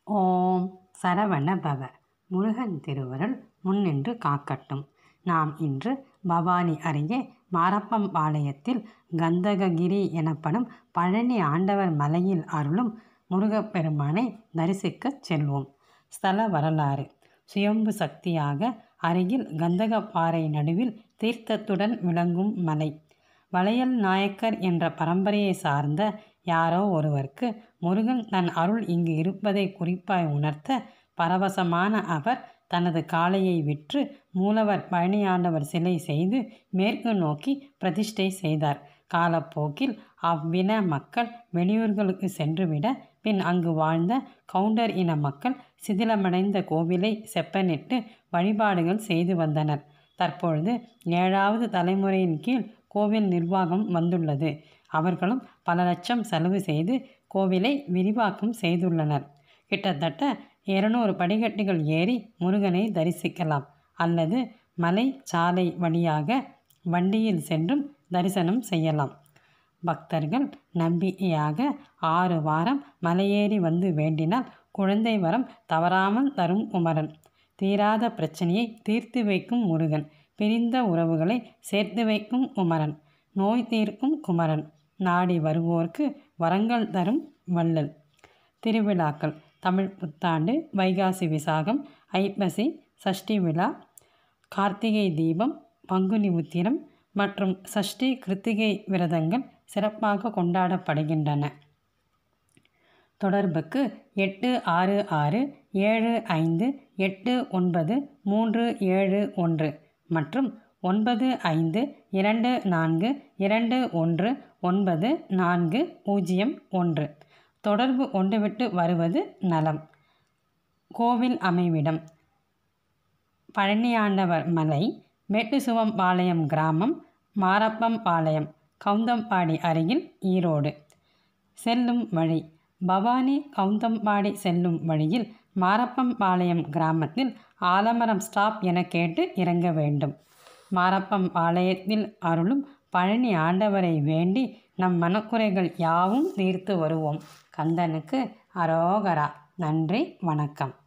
ஓம் சரவண பவ. முருகன் திருவருள் முன்னின்று காக்கட்டும். நாம் இன்று பவானி அருகே மாரப்பம்பாளையத்தில் கந்தககிரி எனப்படும் பழனி ஆண்டவர் மலையில் அருளும் முருகப்பெருமானை தரிசிக்கச் செல்வோம். ஸ்தல வரலாறு. சுயம்பு சக்தியாக அருகில் கந்தகப்பாறை நடுவில் தீர்த்தத்துடன் விளங்கும் மலை. வளையல் நாயக்கர் என்ற பரம்பரையை சார்ந்த யாரோ ஒருவருக்கு முருகன் தன் அருள் இங்கு இருப்பதை குறிப்பாய் உணர்த்த பரவசமான அவர் தனது காளையை விற்று மூலவர் பழனியாண்டவர் சிலை செய்து மேற்கு நோக்கி பிரதிஷ்டை செய்தார். காலப்போக்கில் அவ்வின மக்கள் வெளியூர்களுக்கு சென்றுவிட பின் அங்கு வாழ்ந்த கவுண்டர் இன மக்கள் சிதிலமடைந்த கோவிலை செப்பனிட்டு வழிபாடுகள் செய்து வந்தனர். தற்பொழுது 7வது தலைமுறையின் கீழ் கோவில் நிர்வாகம் வந்துள்ளது. அவர்களும் பல லட்சம் செலவு செய்து கோவிலை விரிவாக்கம் செய்துள்ளனர். கிட்டத்தட்ட 200 படிக்கட்டுகள் ஏறி முருகனை தரிசிக்கலாம் அல்லது மலை சாலை வழியாக வண்டியில் சென்றும் தரிசனம் செய்யலாம். பக்தர்கள் நம்பிக்கையாக 6 வாரம் மலையேறி வந்து வேண்டினால் குழந்தை வரம் தவறாமல் தரும் குமரன். தீராத பிரச்சனையை தீர்த்து வைக்கும் முருகன். பிரிந்த உறவுகளை சேர்த்து வைக்கும் குமரன். நோய் தீர்க்கும் குமரன். நாடி வருவோர்க்கு வரங்கள் தரும் வள்ளல். திருவிழாக்கள். தமிழ் புத்தாண்டு, வைகாசி விசாகம், ஐப்பசி சஷ்டி விழா, கார்த்திகை தீபம், பங்குனி உத்திரம் மற்றும் சஷ்டி கிருத்திகை விரதங்கள் சிறப்பாக கொண்டாடப்படுகின்றன. தொடர்புக்கு 8667589371 மற்றும் 9524219401. தொடர்பு கொண்டுவிட்டு வருவது நலம். கோவில் அமைவிடம். பழனியாண்டவர் மலை, மேட்டுசுவம்பாளையம் கிராமம், மாரப்பம்பாளையம், கவுந்தம்பாடி அருகில், ஈரோடு. செல்லும் வழி. பவானி கவுந்தம்பாடி செல்லும் வழியில் மாரப்பம்பாளையம் கிராமத்தில் ஆலமரம் ஸ்டாப் என கேட்டு இறங்க வேண்டும். மாரப்பம்பாளையத்தில் அருளும் பழனி ஆண்டவரை வேண்டி நம் மனக்குறைகள் யாவும் தீர்த்து வருவோம். கந்தனுக்கு அரோகரா. நன்றி, வணக்கம்.